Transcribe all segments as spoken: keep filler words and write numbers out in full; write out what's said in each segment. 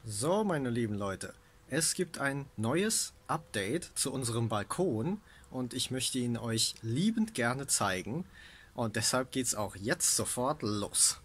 So, meine lieben Leute, es gibt ein neues Update zu unserem Balkon und ich möchte ihn euch liebend gerne zeigen und deshalb geht's auch jetzt sofort los.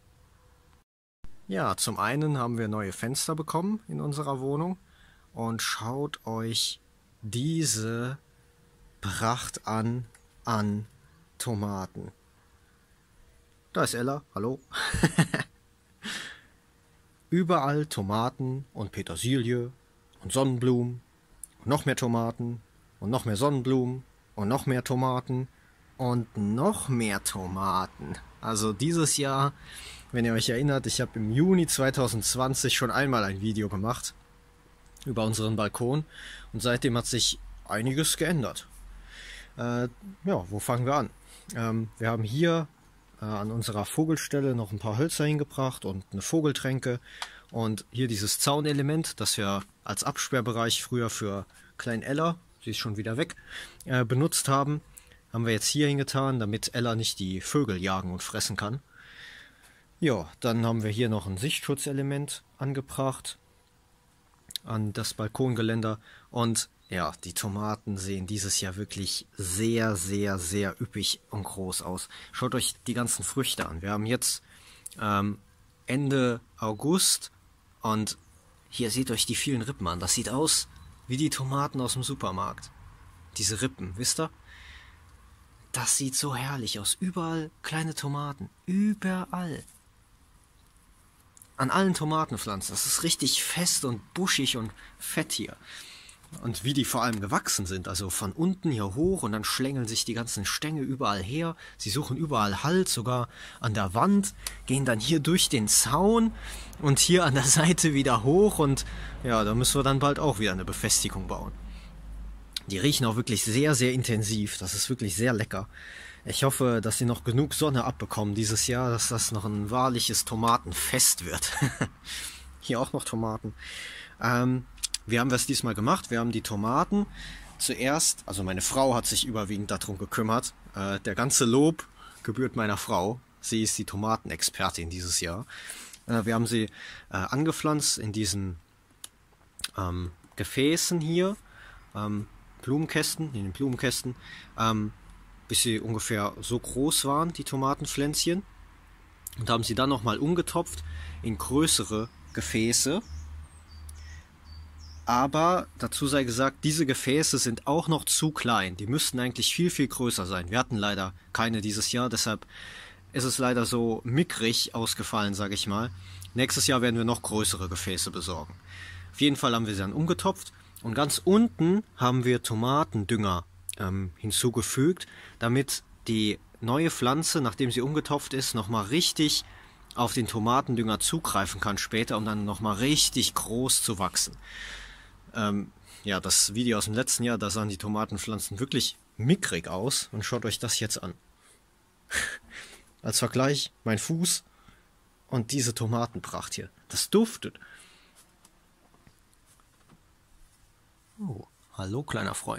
Ja, zum einen haben wir neue Fenster bekommen in unserer Wohnung und schaut euch diese Pracht an an Tomaten. Da ist Ella, hallo. Überall Tomaten und Petersilie und Sonnenblumen und noch mehr Tomaten und noch mehr Sonnenblumen und noch mehr Tomaten und noch mehr Tomaten. Also dieses Jahr, wenn ihr euch erinnert, ich habe im Juni zweitausendzwanzig schon einmal ein Video gemacht über unseren Balkon und seitdem hat sich einiges geändert. Äh, ja, wo fangen wir an? Ähm, wir haben hier an unserer Vogelstelle noch ein paar Hölzer hingebracht und eine Vogeltränke und hier dieses Zaunelement, das wir als Absperrbereich früher für Klein Ella, sie ist schon wieder weg, äh, benutzt haben, haben wir jetzt hier hingetan, damit Ella nicht die Vögel jagen und fressen kann. Ja, dann haben wir hier noch ein Sichtschutzelement angebracht an das Balkongeländer und ja, die Tomaten sehen dieses Jahr wirklich sehr, sehr, sehr üppig und groß aus. Schaut euch die ganzen Früchte an. Wir haben jetzt ähm, Ende August und hier seht euch die vielen Rippen an. Das sieht aus wie die Tomaten aus dem Supermarkt. Diese Rippen, wisst ihr? Das sieht so herrlich aus. Überall kleine Tomaten. Überall. An allen Tomatenpflanzen. Das ist richtig fest und buschig und fett hier. Und wie die vor allem gewachsen sind, also von unten hier hoch und dann schlängeln sich die ganzen Stängel überall her. Sie suchen überall Halt, sogar an der Wand, gehen dann hier durch den Zaun und hier an der Seite wieder hoch und ja, da müssen wir dann bald auch wieder eine Befestigung bauen. Die riechen auch wirklich sehr, sehr intensiv, das ist wirklich sehr lecker. Ich hoffe, dass sie noch genug Sonne abbekommen dieses Jahr, dass das noch ein wahrliches Tomatenfest wird. Hier auch noch Tomaten. Ähm... Wie haben wir es diesmal gemacht? Wir haben die Tomaten zuerst, also meine Frau hat sich überwiegend darum gekümmert. Äh, der ganze Lob gebührt meiner Frau. Sie ist die Tomatenexpertin dieses Jahr. Äh, wir haben sie äh, angepflanzt in diesen ähm, Gefäßen hier, ähm, Blumenkästen, in den Blumenkästen, ähm, bis sie ungefähr so groß waren, die Tomatenpflänzchen. Und haben sie dann nochmal umgetopft in größere Gefäße. Aber dazu sei gesagt, diese Gefäße sind auch noch zu klein. Die müssten eigentlich viel, viel größer sein. Wir hatten leider keine dieses Jahr, deshalb ist es leider so mickrig ausgefallen, sage ich mal. Nächstes Jahr werden wir noch größere Gefäße besorgen. Auf jeden Fall haben wir sie dann umgetopft und ganz unten haben wir Tomatendünger ähm, hinzugefügt, damit die neue Pflanze, nachdem sie umgetopft ist, nochmal richtig auf den Tomatendünger zugreifen kann später, um dann nochmal richtig groß zu wachsen. Ähm, ja, das Video aus dem letzten Jahr, da sahen die Tomatenpflanzen wirklich mickrig aus. Und schaut euch das jetzt an. Als Vergleich mein Fuß und diese Tomatenpracht hier. Das duftet. Oh, hallo kleiner Freund.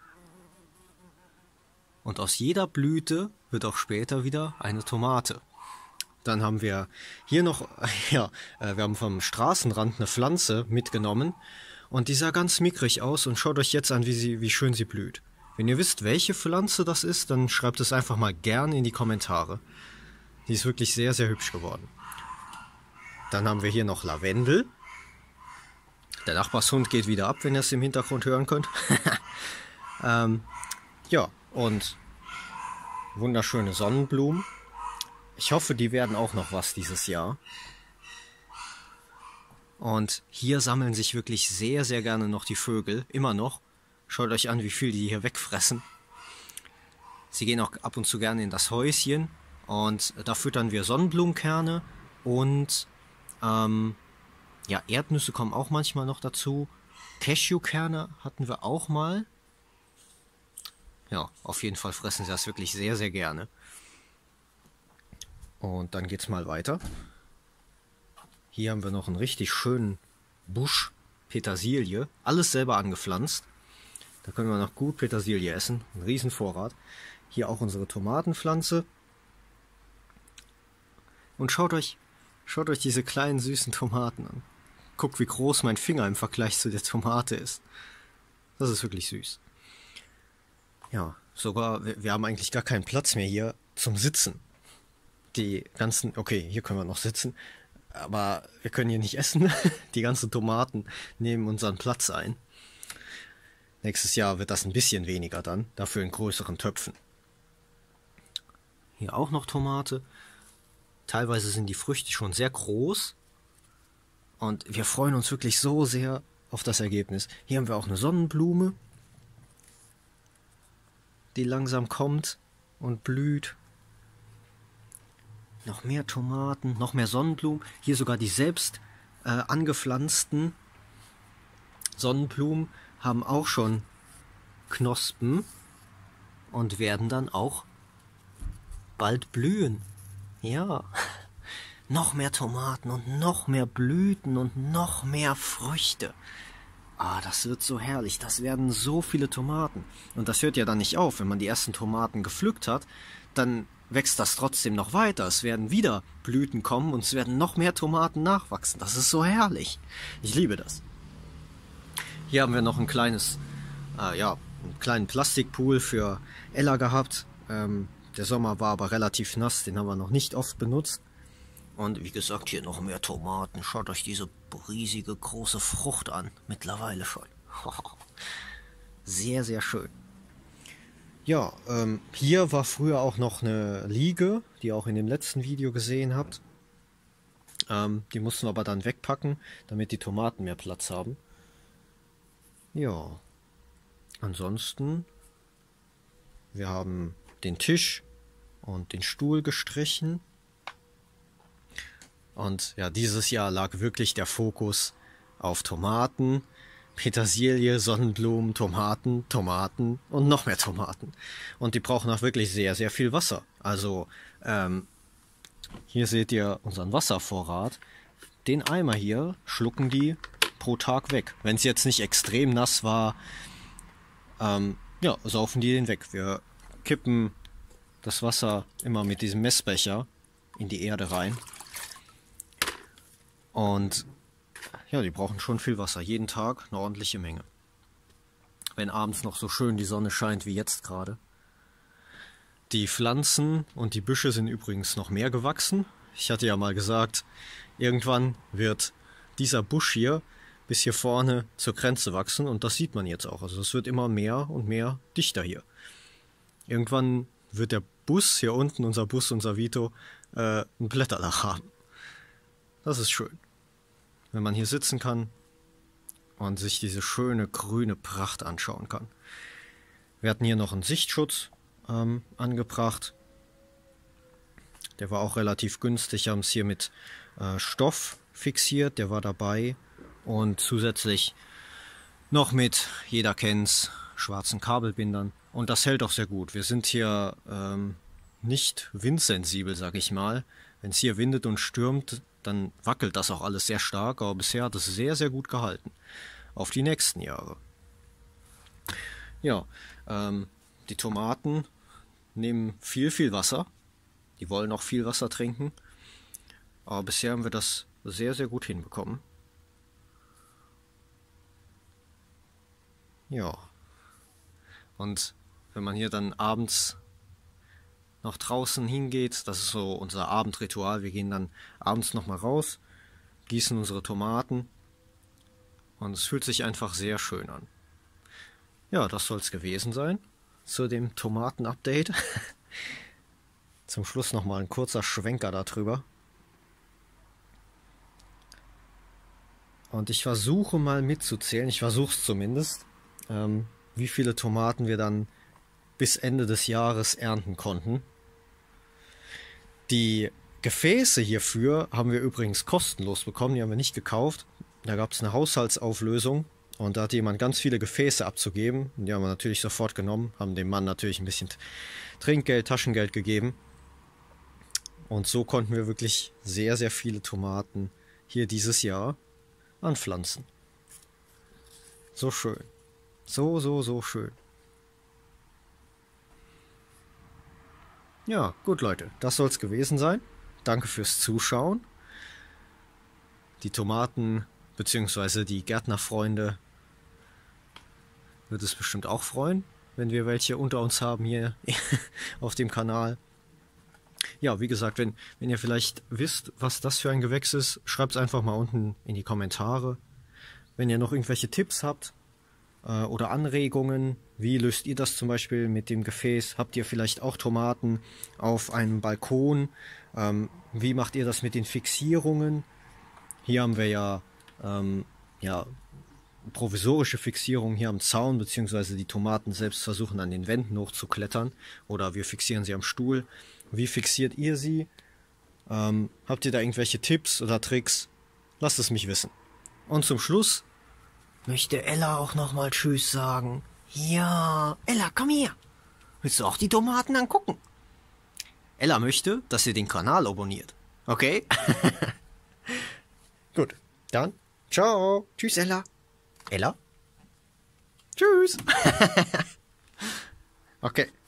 Und aus jeder Blüte wird auch später wieder eine Tomate. Dann haben wir hier noch, ja, wir haben vom Straßenrand eine Pflanze mitgenommen. Und die sah ganz mickrig aus und schaut euch jetzt an, wie, sie, wie schön sie blüht. Wenn ihr wisst, welche Pflanze das ist, dann schreibt es einfach mal gern in die Kommentare. Die ist wirklich sehr, sehr hübsch geworden. Dann haben wir hier noch Lavendel. Der Nachbarshund geht wieder ab, wenn ihr es im Hintergrund hören könnt. ähm, ja, und wunderschöne Sonnenblumen. Ich hoffe, die werden auch noch was dieses Jahr. Und hier sammeln sich wirklich sehr, sehr gerne noch die Vögel. Immer noch. Schaut euch an, wie viel die hier wegfressen. Sie gehen auch ab und zu gerne in das Häuschen. Und da füttern wir Sonnenblumenkerne. Und ähm, ja, Erdnüsse kommen auch manchmal noch dazu. Cashewkerne hatten wir auch mal. Ja, auf jeden Fall fressen sie das wirklich sehr, sehr gerne. Und dann geht's mal weiter. Hier haben wir noch einen richtig schönen Busch Petersilie. Alles selber angepflanzt. Da können wir noch gut Petersilie essen. Ein riesen Vorrat. Hier auch unsere Tomatenpflanze. Und schaut euch, schaut euch diese kleinen süßen Tomaten an. guck, wie groß mein Finger im Vergleich zu der Tomate ist. Das ist wirklich süß. Ja, sogar, wir, wir haben eigentlich gar keinen Platz mehr hier zum Sitzen. Die ganzen, okay, hier können wir noch sitzen, aber wir können hier nicht essen. Die ganzen Tomaten nehmen unseren Platz ein. Nächstes Jahr wird das ein bisschen weniger dann, dafür in größeren Töpfen. Hier auch noch Tomate. Teilweise sind die Früchte schon sehr groß. Und wir freuen uns wirklich so sehr auf das Ergebnis. Hier haben wir auch eine Sonnenblume, die langsam kommt und blüht. Noch mehr Tomaten, noch mehr Sonnenblumen. Hier sogar die selbst äh, angepflanzten Sonnenblumen haben auch schon Knospen und werden dann auch bald blühen. Ja, noch mehr Tomaten und noch mehr Blüten und noch mehr Früchte. Ah, das wird so herrlich. Das werden so viele Tomaten. Und das hört ja dann nicht auf. Wenn man die ersten Tomaten gepflückt hat, dann wächst das trotzdem noch weiter. Es werden wieder Blüten kommen und es werden noch mehr Tomaten nachwachsen. Das ist so herrlich. Ich liebe das. Hier haben wir noch ein kleines, äh, ja, einen kleinen Plastikpool für Ella gehabt. Ähm, der Sommer war aber relativ nass, den haben wir noch nicht oft benutzt. Und wie gesagt, hier noch mehr Tomaten. Schaut euch diese riesige, große Frucht an. Mittlerweile schon. Sehr, sehr schön. Ja, ähm, hier war früher auch noch eine Liege, die ihr auch in dem letzten Video gesehen habt. Ähm, die mussten wir aber dann wegpacken, damit die Tomaten mehr Platz haben. Ja, ansonsten, wir haben den Tisch und den Stuhl gestrichen. Und ja, dieses Jahr lag wirklich der Fokus auf Tomaten, Petersilie, Sonnenblumen, Tomaten, Tomaten und noch mehr Tomaten. Und die brauchen auch wirklich sehr, sehr viel Wasser. Also ähm, hier seht ihr unseren Wasservorrat. Den Eimer hier schlucken die pro Tag weg. Wenn es jetzt nicht extrem nass war, ähm, ja, saufen die den weg. Wir kippen das Wasser immer mit diesem Messbecher in die Erde rein. Und ja, die brauchen schon viel Wasser. Jeden Tag eine ordentliche Menge. Wenn abends noch so schön die Sonne scheint wie jetzt gerade. Die Pflanzen und die Büsche sind übrigens noch mehr gewachsen. Ich hatte ja mal gesagt, irgendwann wird dieser Busch hier bis hier vorne zur Grenze wachsen. Und das sieht man jetzt auch. Also es wird immer mehr und mehr dichter hier. Irgendwann wird der Bus hier unten, unser Bus, unser Vito, äh, ein Blätterdach haben. Das ist schön, wenn man hier sitzen kann und sich diese schöne grüne Pracht anschauen kann. Wir hatten hier noch einen Sichtschutz ähm, angebracht. Der war auch relativ günstig. Wir haben es hier mit äh, Stoff fixiert, der war dabei. Und zusätzlich noch mit, jeder kennt's, schwarzen Kabelbindern. Und das hält auch sehr gut. Wir sind hier ähm, nicht windsensibel, sag ich mal. Wenn es hier windet und stürmt, dann wackelt das auch alles sehr stark, aber bisher hat es sehr, sehr gut gehalten. Auf die nächsten Jahre. Ja, ähm, die Tomaten nehmen viel, viel Wasser. Die wollen auch viel Wasser trinken. Aber bisher haben wir das sehr, sehr gut hinbekommen. Ja. Und wenn man hier dann abends nach draußen hingeht, das ist so unser Abendritual. Wir gehen dann abends nochmal raus, gießen unsere Tomaten und es fühlt sich einfach sehr schön an. Ja, das soll es gewesen sein zu dem Tomaten-Update. Zum Schluss nochmal ein kurzer Schwenker darüber. Und ich versuche mal mitzuzählen, ich versuche es zumindest, ähm, wie viele Tomaten wir dann bis Ende des Jahres ernten konnten. Die Gefäße hierfür haben wir übrigens kostenlos bekommen, die haben wir nicht gekauft. Da gab es eine Haushaltsauflösung und da hat jemand ganz viele Gefäße abzugeben. Und die haben wir natürlich sofort genommen, haben dem Mann natürlich ein bisschen Trinkgeld, Taschengeld gegeben. Und so konnten wir wirklich sehr, sehr viele Tomaten hier dieses Jahr anpflanzen. So schön. So, so, so schön. Ja, gut Leute, das soll es gewesen sein. Danke fürs Zuschauen. Die Tomaten beziehungsweise die Gärtnerfreunde wird es bestimmt auch freuen, wenn wir welche unter uns haben hier auf dem Kanal. Ja, wie gesagt, wenn, wenn ihr vielleicht wisst, was das für ein Gewächs ist, schreibt es einfach mal unten in die Kommentare. Wenn ihr noch irgendwelche Tipps habt äh, oder Anregungen, wie löst ihr das zum Beispiel mit dem Gefäß? Habt ihr vielleicht auch Tomaten auf einem Balkon? Ähm, wie macht ihr das mit den Fixierungen? Hier haben wir ja, ähm, ja provisorische Fixierung hier am Zaun, beziehungsweise die Tomaten selbst versuchen an den Wänden hochzuklettern oder wir fixieren sie am Stuhl. Wie fixiert ihr sie? Ähm, habt ihr da irgendwelche Tipps oder Tricks? Lasst es mich wissen. Und zum Schluss möchte Ella auch nochmal Tschüss sagen. Ja, Ella, komm her. Willst du auch die Tomaten angucken? Ella möchte, dass ihr den Kanal abonniert. Okay? Gut, dann ciao. Tschüss, Ella. Ella? Tschüss. Okay.